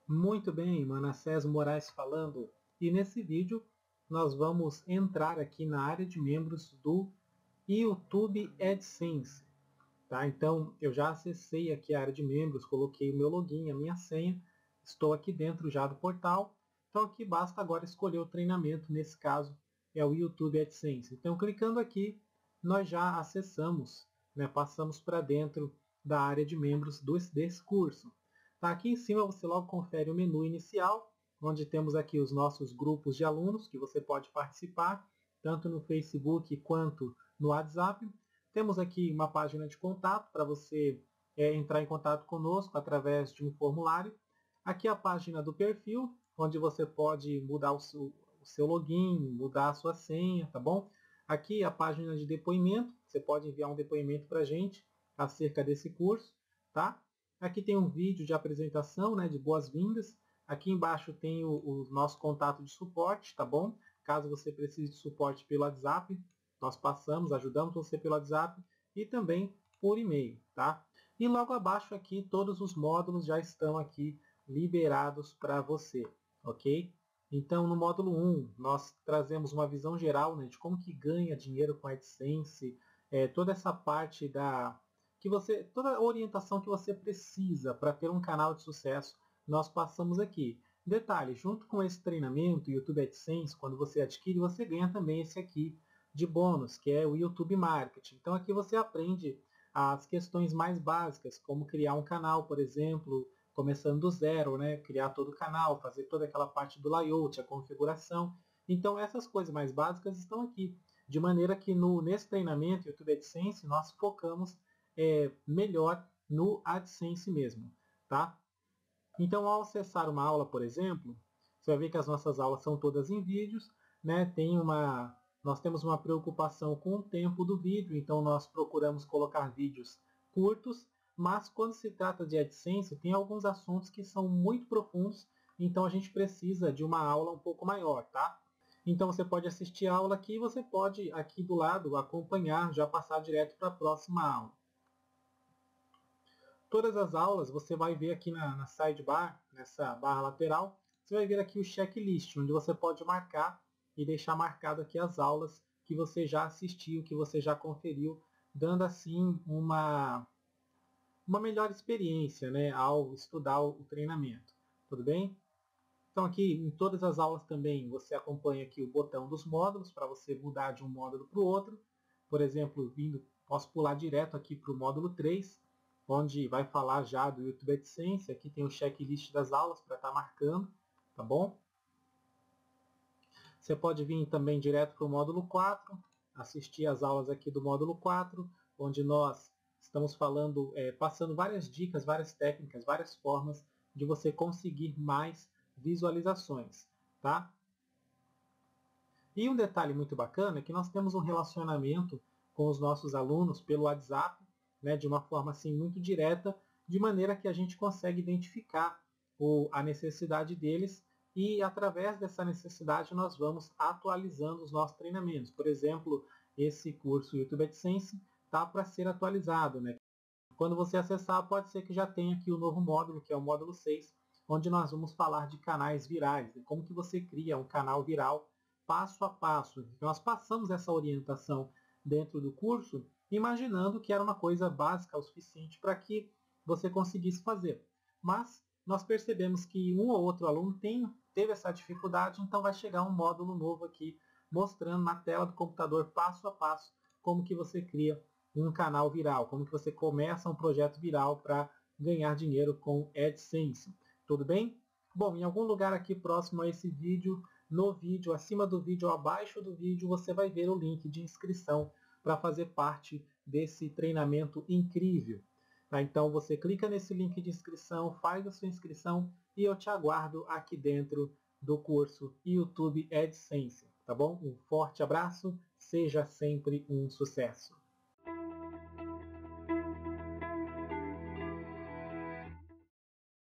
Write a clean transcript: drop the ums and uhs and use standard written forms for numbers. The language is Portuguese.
Muito bem, Manassés Moraes falando. E nesse vídeo nós vamos entrar aqui na área de membros do YouTube AdSense. Tá? Então eu já acessei aqui a área de membros, coloquei o meu login, a minha senha, estou aqui dentro já do portal. Então aqui basta agora escolher o treinamento, nesse caso é o YouTube AdSense. Então clicando aqui, nós já acessamos, né, passamos para dentro da área de membros desse curso. Tá, aqui em cima você logo confere o menu inicial, onde temos aqui os nossos grupos de alunos, que você pode participar, tanto no Facebook quanto no WhatsApp. Temos aqui uma página de contato para você entrar em contato conosco através de um formulário. Aqui a página do perfil, onde você pode mudar o seu login, mudar a sua senha, tá bom? Aqui a página de depoimento, você pode enviar um depoimento para a gente acerca desse curso, tá? Aqui tem um vídeo de apresentação, né, de boas-vindas. Aqui embaixo tem o nosso contato de suporte, tá bom? Caso você precise de suporte pelo WhatsApp, nós passamos, ajudamos você pelo WhatsApp e também por e-mail, tá? E logo abaixo aqui, todos os módulos já estão aqui liberados para você, ok? Então, no módulo 1, nós trazemos uma visão geral, né, de como que ganha dinheiro com a AdSense, toda essa parte toda a orientação que você precisa para ter um canal de sucesso, nós passamos aqui. Detalhe, junto com esse treinamento, YouTube AdSense, quando você adquire, você ganha também esse aqui de bônus, que é o YouTube Marketing. Então aqui você aprende as questões mais básicas, como criar um canal, por exemplo, começando do zero, né? Criar todo o canal, fazer toda aquela parte do layout, a configuração. Então essas coisas mais básicas estão aqui. De maneira que nesse treinamento YouTube AdSense nós focamos melhor no AdSense mesmo, tá? Então, ao acessar uma aula, por exemplo, você vai ver que as nossas aulas são todas em vídeos, né? Nós temos uma preocupação com o tempo do vídeo, então nós procuramos colocar vídeos curtos, mas quando se trata de AdSense, tem alguns assuntos que são muito profundos, então a gente precisa de uma aula um pouco maior, tá? Então você pode assistir a aula aqui e você pode, aqui do lado, acompanhar, já passar direto para a próxima aula. Todas as aulas você vai ver aqui na sidebar, nessa barra lateral, você vai ver aqui o checklist, onde você pode marcar e deixar marcado aqui as aulas que você já assistiu, que você já conferiu, dando assim uma melhor experiência, né, ao estudar o treinamento. Tudo bem? Então aqui em todas as aulas também você acompanha aqui o botão dos módulos para você mudar de um módulo para o outro. Por exemplo, posso pular direto aqui para o módulo 3, onde vai falar já do YouTube AdSense. Aqui tem o checklist das aulas para estar marcando, tá bom? Você pode vir também direto para o módulo 4, assistir as aulas aqui do módulo 4, onde nós estamos falando, passando várias dicas, várias técnicas, várias formas de você conseguir mais visualizações, tá? E um detalhe muito bacana é que nós temos um relacionamento com os nossos alunos pelo WhatsApp, né, de uma forma assim muito direta, de maneira que a gente consegue identificar a necessidade deles e através dessa necessidade nós vamos atualizando os nossos treinamentos. Por exemplo, esse curso YouTube AdSense está para ser atualizado, né? Quando você acessar, pode ser que já tenha aqui o novo módulo, que é o módulo 6, onde nós vamos falar de canais virais, né? Como que você cria um canal viral passo a passo. Nós passamos essa orientação dentro do curso, imaginando que era uma coisa básica o suficiente para que você conseguisse fazer. Mas nós percebemos que um ou outro aluno teve essa dificuldade, então vai chegar um módulo novo aqui, mostrando na tela do computador, passo a passo, como que você cria um canal viral, como que você começa um projeto viral para ganhar dinheiro com AdSense. Tudo bem? Bom, em algum lugar aqui próximo a esse vídeo, no vídeo, acima do vídeo ou abaixo do vídeo, você vai ver o link de inscrição para fazer parte desse treinamento incrível. Tá? Então você clica nesse link de inscrição, faz a sua inscrição e eu te aguardo aqui dentro do curso YouTube AdSense. Tá bom? Um forte abraço, seja sempre um sucesso.